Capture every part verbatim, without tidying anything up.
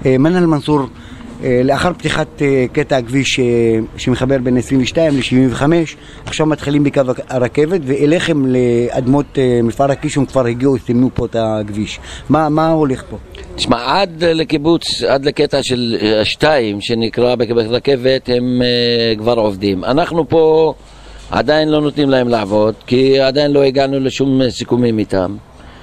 מנהל מנסור, לאחר פתיחת קטע הכביש שמחבר בין עשרים ושתיים ל-שבעים וחמש, עכשיו מתחילים בקו הרכבת, ואליכם לאדמות מפעל הקישון כבר הגיעו, סימנו פה את הכביש. מה, מה הולך פה? תשמע, עד לקיבוץ, עד לקטע של שתיים שנקרא ברכבת הם כבר עובדים. אנחנו פה עדיין לא נותנים להם לעבוד, כי עדיין לא הגענו לשום סיכומים איתם.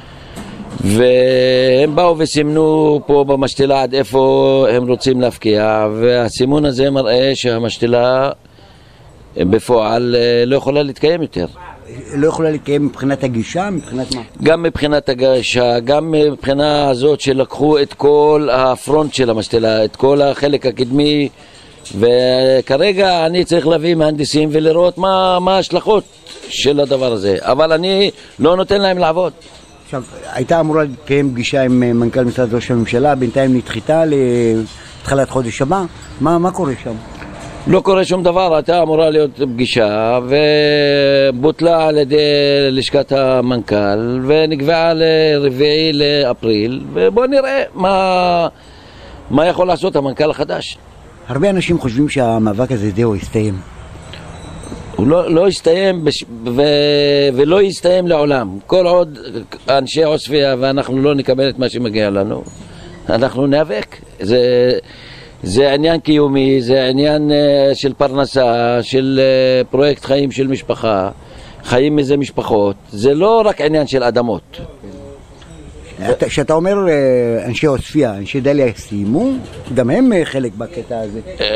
והם באו וסימנו פה במשתלה עד איפה הם רוצים להפקיע, והסימון הזה מראה שהמשתלה בפועל לא יכולה להתקיים יותר. לא יכולה להתקיים מבחינת הגישה, מבחינת מה? גם מבחינת הגישה, גם מבחינה הזאת שלקחו את כל הפרונט של המשתלה, את כל החלק הקדמי, וכרגע אני צריך להביא מהנדסים ולראות מה, מה ההשלכות של הדבר הזה, אבל אני לא נותן להם לעבוד. עכשיו, הייתה אמורה להתקיים פגישה עם מנכ"ל משרד ראש הממשלה, בינתיים נדחתה להתחלת חודש הבא. מה, מה קורה שם? לא קורה שום דבר, הייתה אמורה להיות פגישה ובוטלה על ידי לשכת המנכ"ל ונקבעה לרביעי לאפריל, ובואו נראה מה, מה יכול לעשות המנכ"ל החדש. הרבה אנשים חושבים שהמאבק הזה זהו הסתיים. הוא לא, לא יסתיים בש... ו... ולא יסתיים לעולם. כל עוד אנשי עוספיה ואנחנו לא נקבל את מה שמגיע לנו, אנחנו נאבק. זה, זה עניין קיומי, זה עניין uh, של פרנסה, של uh, פרויקט חיים של משפחה, חיים מזה משפחות. זה לא רק עניין של אדמות. כשאתה אומר אנשי עוספיה, אנשי דליה סיימו, גם הם חלק בקטע הזה.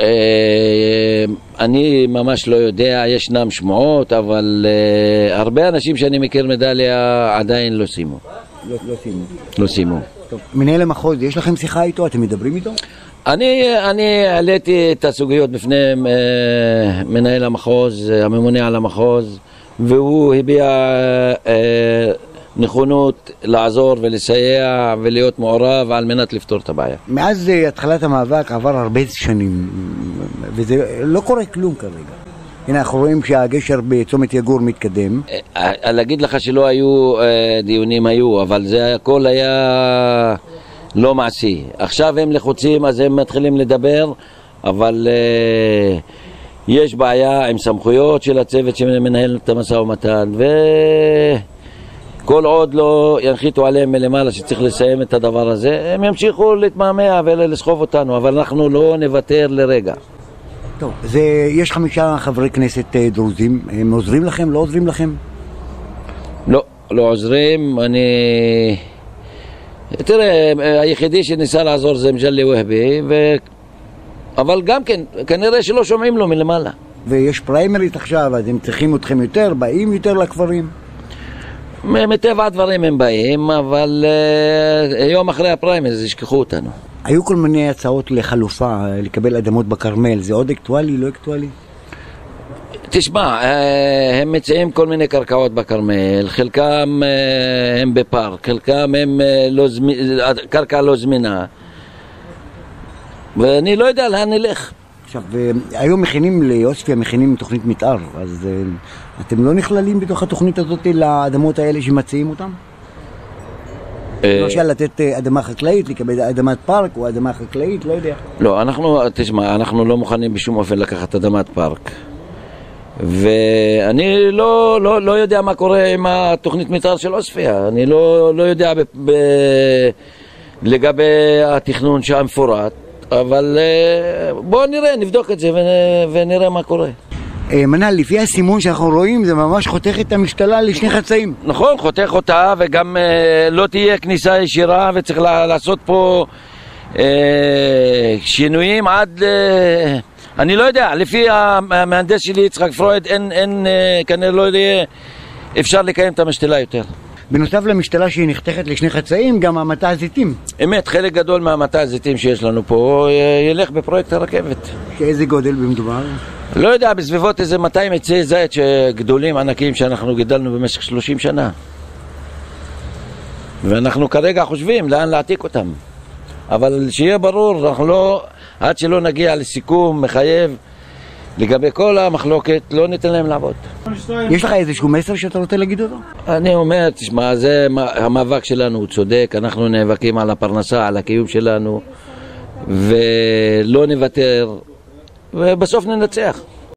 אני ממש לא יודע, ישנם שמועות, אבל הרבה אנשים שאני מכיר מדליה עדיין לא סיימו. לא סיימו. לא סיימו. מנהל המחוז, יש לכם שיחה איתו? אתם מדברים איתו? אני אני העליתי את הסוגיות בפני מנהל המחוז, הממונה על המחוז, והוא הביע נכונות לעזור ולסייע ולהיות מעורב על מנת לפתור את הבעיה. מאז התחלת המאבק עבר הרבה שנים וזה לא קורה כלום כרגע. הנה אנחנו רואים שהגשר בצומת יגור מתקדם. להגיד לך שלא היו דיונים, היו, אבל זה הכל היה לא מעשי. עכשיו הם לחוצים אז הם מתחילים לדבר, אבל יש בעיה עם סמכויות של הצוות שמנהל את המשא ומתן, ו... כל עוד לא ינחיתו עליהם מלמעלה שצריך לסיים את הדבר הזה, הם ימשיכו להתמהמה ולסחוב אותנו, אבל אנחנו לא נוותר לרגע. טוב, זה, יש חמישה חברי כנסת דרוזים, הם עוזרים לכם? לא עוזרים לכם? לא, לא עוזרים. אני... תראה, היחידי שניסה לעזור זה מג'לי והבי, ו... אבל גם כן, כנראה שלא שומעים לו מלמעלה. ויש פריימרית עכשיו, אז הם צריכים אתכם יותר, באים יותר לכפרים? מטבע הדברים הם באים, אבל uh, יום אחרי הפריימריז ישכחו אותנו. היו כל מיני הצעות לחלופה, לקבל אדמות בכרמל, זה עוד אקטואלי, לא אקטואלי? תשמע, uh, הם מציעים כל מיני קרקעות בכרמל, חלקם uh, הם בפארק, חלקם הם uh, לא זמי... קרקע לא זמינה, ואני לא יודע לאן נלך. עכשיו, היום מכינים ליוספיה, מכינים תוכנית מתאר, אז אתם לא נכללים בתוך התוכנית הזאת לאדמות האלה שמציעים אותם? למשל לתת אדמה חקלאית, לקבל אדמת פארק או אדמה חקלאית, לא יודע. לא, אנחנו, תשמע, אנחנו לא מוכנים בשום אופן לקחת אדמת פארק. ואני לא, לא, לא יודע מה קורה עם התוכנית מתאר של עוספיה. אני לא, לא יודע ב, ב, לגבי התכנון שהמפורט. אבל בואו נראה, נבדוק את זה ונראה מה קורה. מנהל, לפי הסימון שאנחנו רואים זה ממש חותך את המשתלה לשני חצאים. נכון, חותך אותה, וגם לא תהיה כניסה ישירה וצריך לעשות פה שינויים עד... אני לא יודע, לפי המהנדס שלי יצחק פרויד אין, אין, כנראה לא יהיה אפשר לקיים את המשתלה יותר. בנוסף למשתלה שהיא נחתכת לשני חצאים, גם המטע הזיתים. אמת, חלק גדול מהמטע הזיתים שיש לנו פה ילך בפרויקט הרכבת. שאיזה גודל במדובר? לא יודע, בסביבות איזה מאתיים עצי זית שגדולים, ענקים, שאנחנו גידלנו במשך שלושים שנה. ואנחנו כרגע חושבים לאן להעתיק אותם. אבל שיהיה ברור, אנחנו לא, עד שלא נגיע לסיכום מחייב, לגבי כל המחלוקת, לא ניתן להם לעבוד. יש לך איזשהו מסר שאתה רוצה להגיד אותו? אני אומר, תשמע, זה, המאבק שלנו הוא צודק, אנחנו נאבקים על הפרנסה, על הקיום שלנו, ולא נוותר, ובסוף ננצח.